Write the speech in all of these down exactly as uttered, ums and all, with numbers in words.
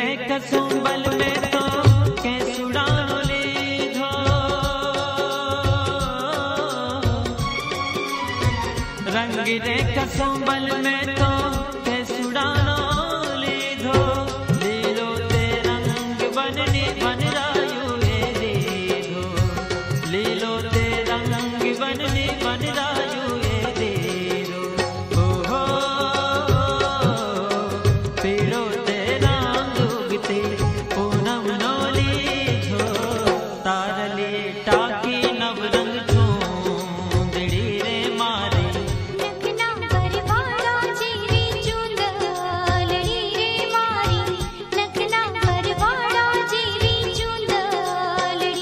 कसुंबल में तो कैसुड़ानो लीधो, रंग रे कसुंबल में तो कैसुड़ानो लीधो, लीलो ते रंग बननी बन रायु ए दीधो, लीलो ते रंग बननी बन रायु ए दीधो, ओ हो पीड़ो ते रंग उगते पूनम नो लीधो, तारली टाकी नव रंग चूंदड़ी रे मारे, नखना परवाड़ा जीवी चूंदड़ी रे मारी, नखना परवाड़ा जीवी चूंदड़ी।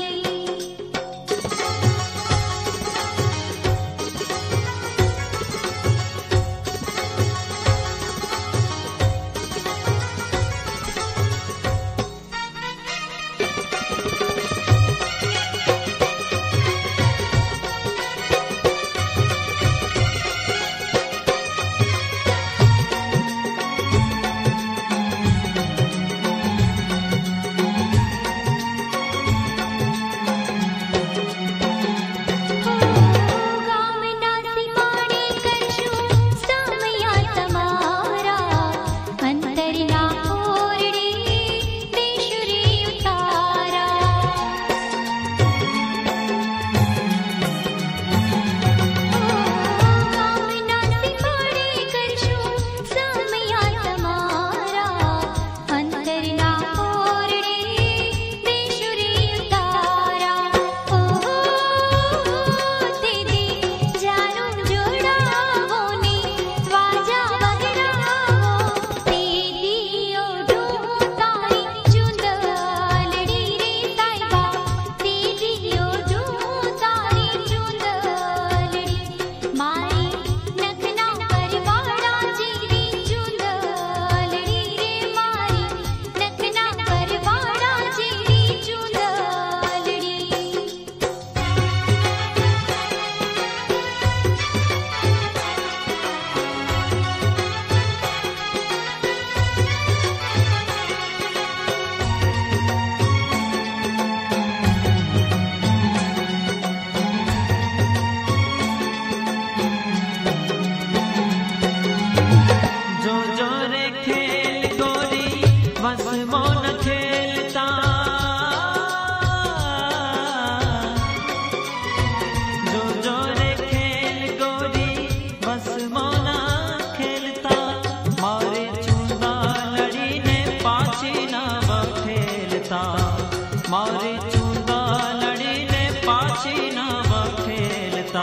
मारे चूंदा लड़ी ने पाछी न बखेलता,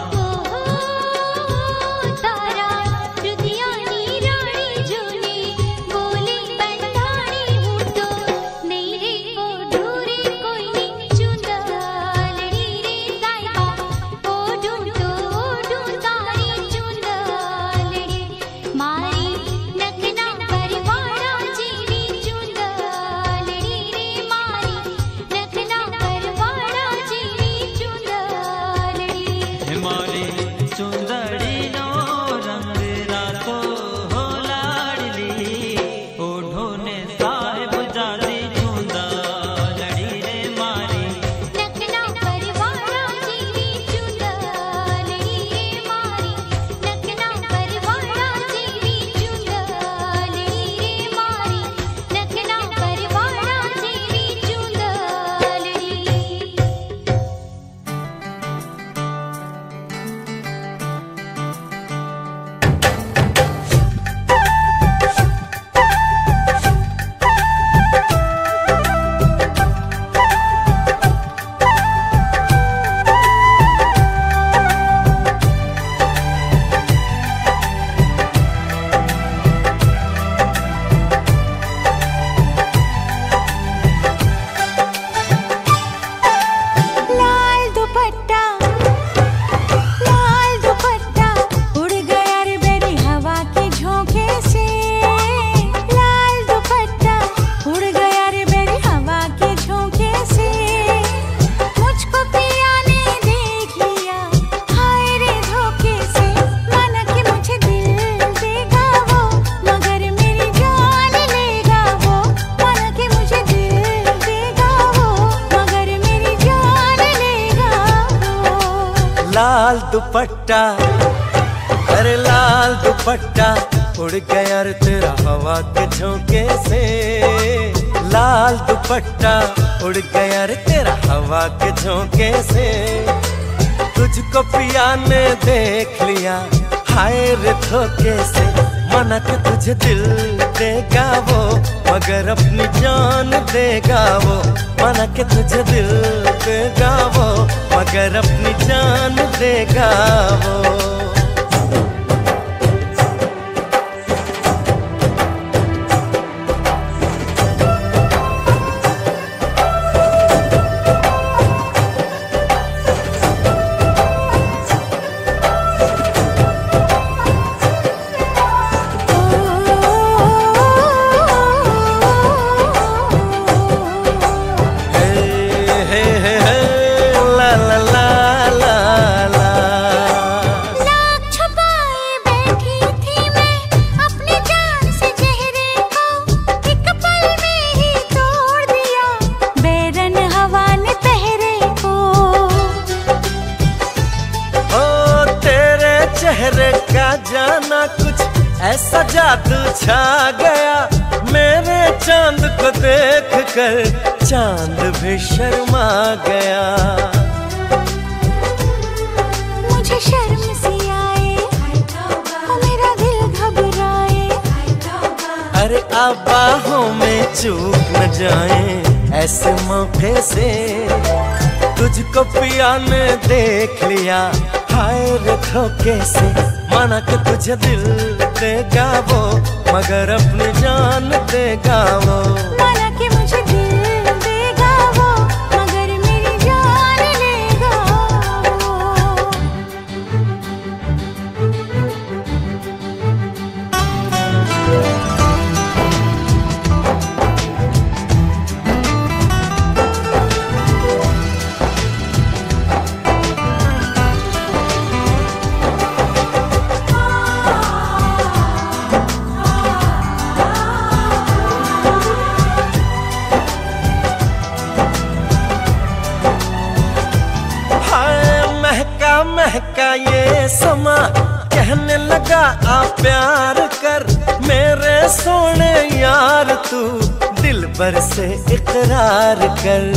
तारा रुधियानी रानी जोनी बोली बंधानी हूँ तो नहीं रे वो ढूरे कोई नहीं चूंदा लड़ी रे साहिबा, ओ ढूंढो ओ ढूंढतारी चूंदा लड़ी मारी, नखना परवाड़ा जीवी चूंदा लड़ी रे मारी, नखना दुपट्टा, अरे लाल दुपट्टा उड़ गया रे तेरा हवा के झोंके से। लाल दुपट्टा उड़ गया रे तेरा हवा के झोंके से। तुझको पिया ने देख लिया हाय रे धोखे से। मना के तुझे दिल देगा वो मगर अपनी जान देगा वो। मना के तुझे दिल देगा वो मगर अपनी जान देगा वो। चेहरे का जाना कुछ ऐसा जादू छा गया। मेरे चांद को देख कर चांद भी शर्मा गया। मुझे शर्म सी आए और मेरा दिल घबराए। अरे अब बाहों में चूक न जाए ऐसे मौके से। तुझको पिया ने देख लिया हाय रे धोखे से। माना कि तुझे दिल देगा वो मगर अपनी जान देगा वो। माना कि मुझे दिल देगा वो मगर मेरी जान लेगा वो। महका ये समा कहने लगा आ प्यार कर। मेरे सोने यार तू दिल भर से इकरार कर।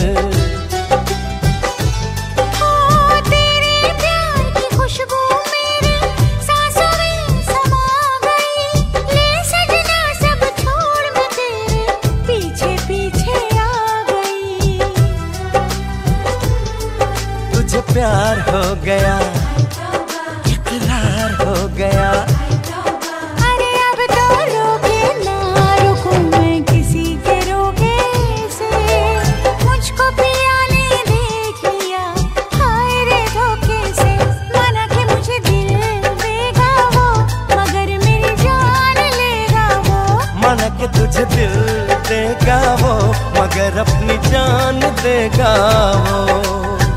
ओ तेरे प्यार की खुशबू मेरी सांसों में समा गई। ले सजना सब छोड़ मैं तेरे पीछे पीछे आ गई। तुझे प्यार हो गया इकरार हो गया। अरे अब तो रोके ना रुकूं मैं किसी के रोके से। मुझको पिया ने देख लिया हाय रे धोखे से। माना कि मुझे दिल देगा वो मगर मेरी जान लेगा वो। माना कि तुझे दिल देगा वो मगर अपनी जान देगा वो।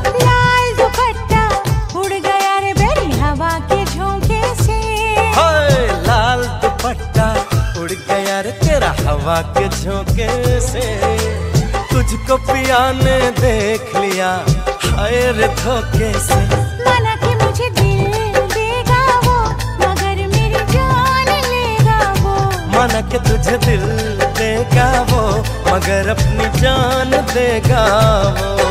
हवा के झोंके से तुझको पिया ने देख लिया हाय रे धोखे से। माना कि मुझे दिल देगा वो मगर मेरी जान लेगा वो। माना कि तुझे दिल देगा वो मगर अपनी जान देगा वो।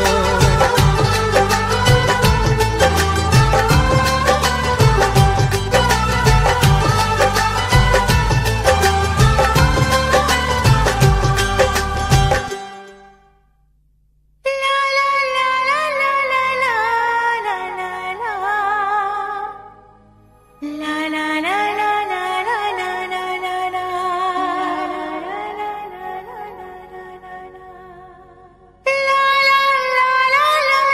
La la la la la la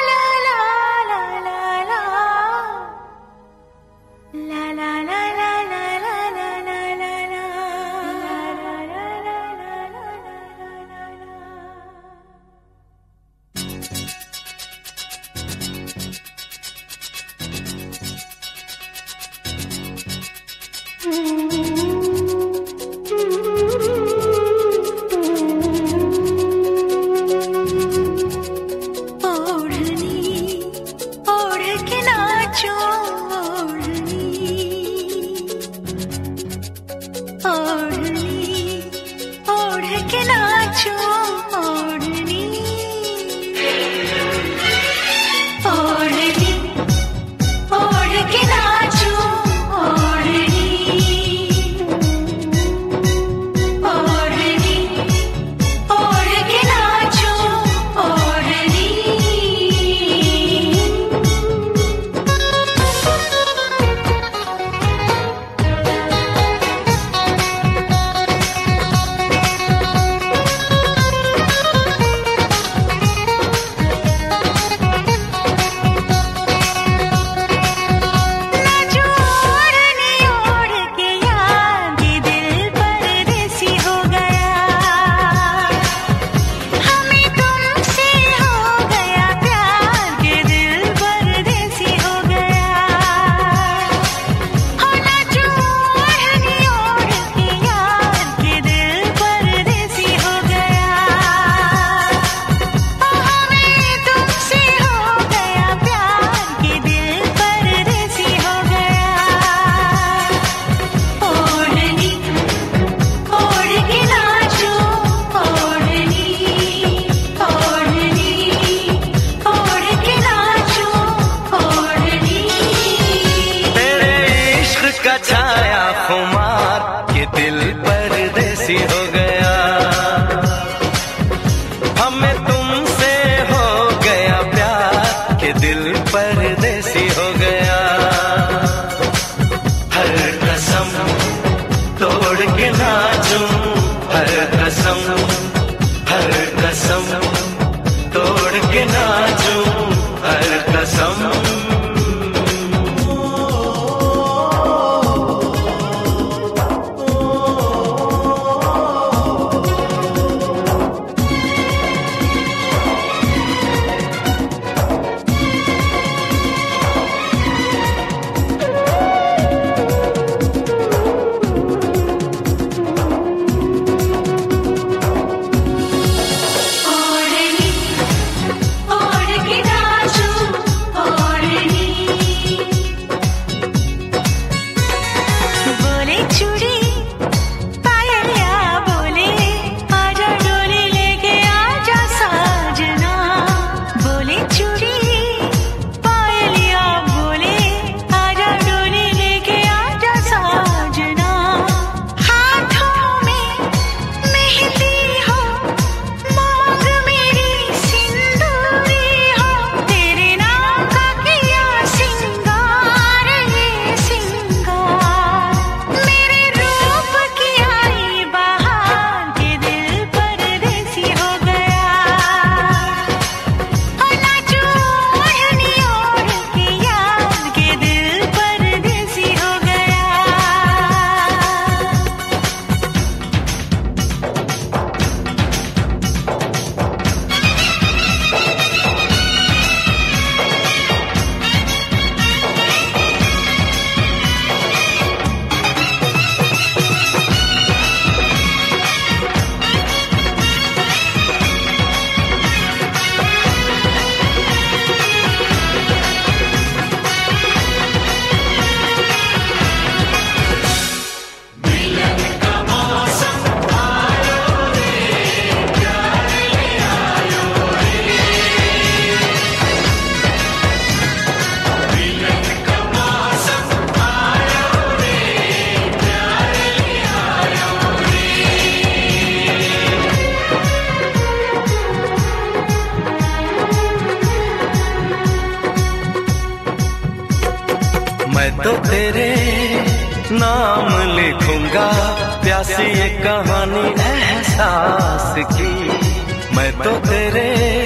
हमें तुमसे हो गया प्यार के दिल परदेसी हो गया। हर कसम तोड़ के नाचूं, हर कसम हर कसम तोड़ के नाचूं, हर कसम। मैं तो तेरे नाम लिखूंगा प्यासी ये कहानी एहसास की। मैं तो तेरे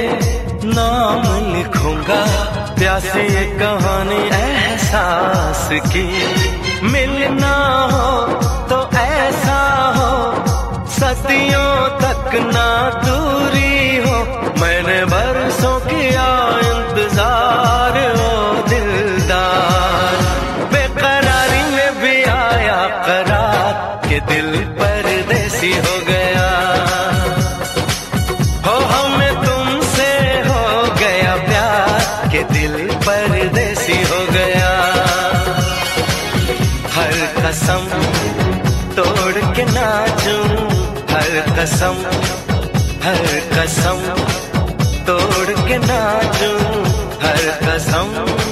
नाम लिखूंगा प्यासी ये कहानी एहसास की। मिलना हो तो ऐसा हो सदियों तक ना दूरी हो। मैंने बरसों किया इंतजार ओ दिलदार, बेकरारी में भी आया करार के दिल परदेसी हो गया। हो हमें तुमसे हो गया प्यार के दिल परदेसी हो गया। हर कसम तोड़ के नाचूं, हर कसम हर कसम तोड़ के नाचूं, हर कसम।